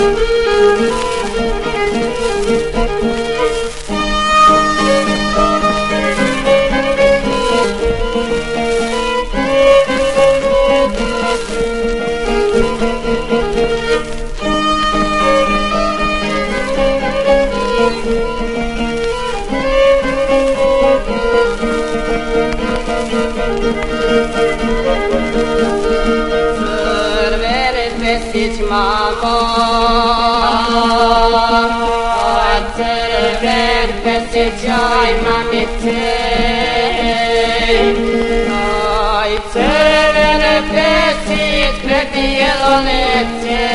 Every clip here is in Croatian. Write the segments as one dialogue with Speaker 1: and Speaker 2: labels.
Speaker 1: Crveni mamo, crven pesić, aj mamice, aj crvene pesić pred bijelo lece.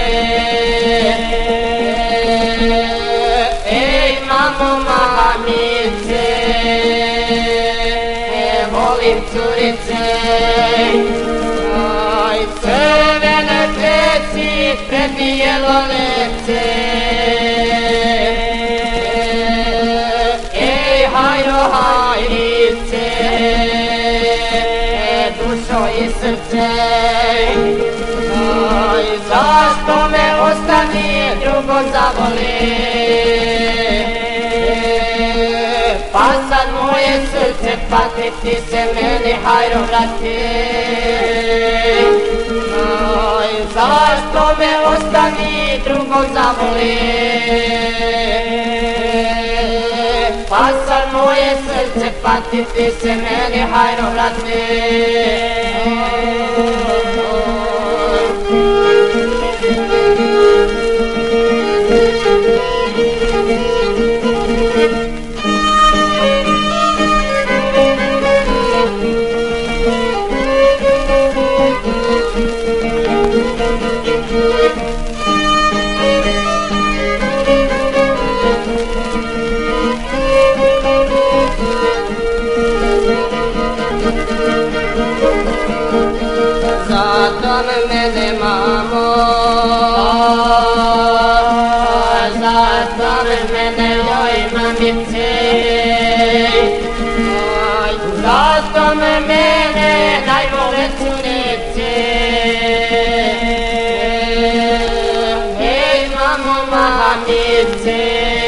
Speaker 1: Ej mamo, mamice, volim curice, aj crvene pesić pred bijelo lece. Ej hajro hajrice, dušo i srce, aj zašto me ostani drugo zavoli? Pa sad moje srce pati, ti se meni hajro vrati. Aj zašto me ostani drugo zavoli? Pa sad moje srce pati, ti se meni hajro vrati. Zato mene mamo, zato mene joj mamice, zato mene najvole curice. Ej mamo, mamice,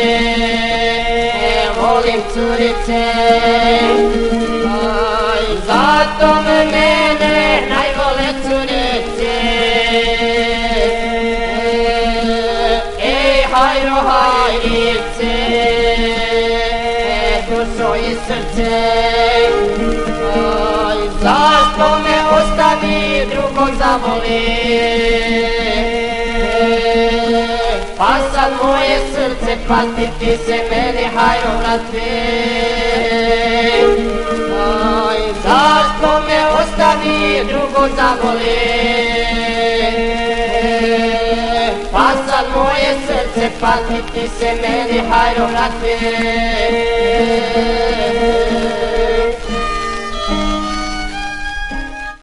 Speaker 1: volim curice, zato mene najvole curice. Ej hajro hajrice, dušo i srce, zašto me ostavi drugog zavoli? Pa sad moje srce pati, ti se meni hajro vrati. Zašto me ostavi drugo zavoli? Pa sad moje srce pati, ti se meni hajro vrati.